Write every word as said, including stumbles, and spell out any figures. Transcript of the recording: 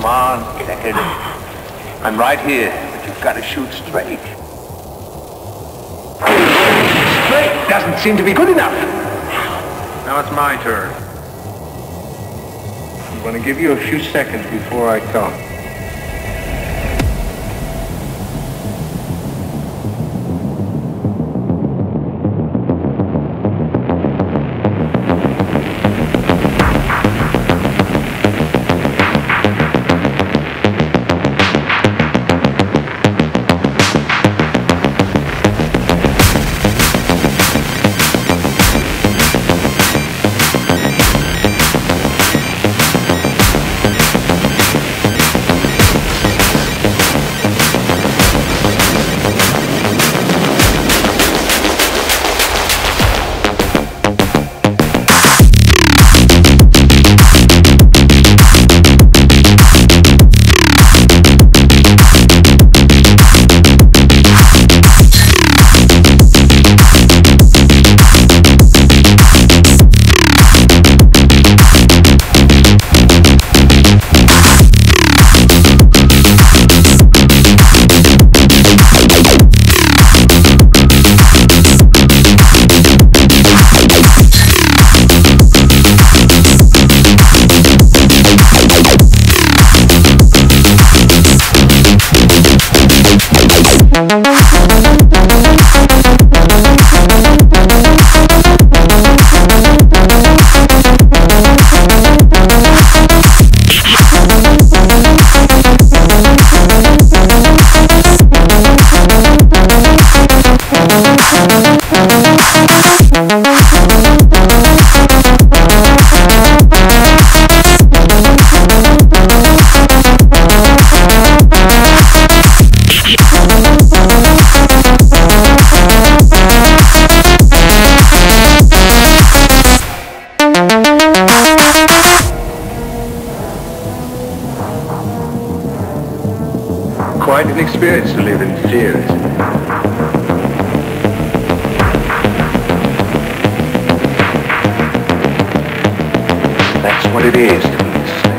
Come on, Deckard. I'm right here, but you've got to shoot straight. Straight doesn't seem to be good enough. Now it's my turn. I'm going to give you a few seconds before I come. Quite an experience to live in fear, isn't it? That's what it is to be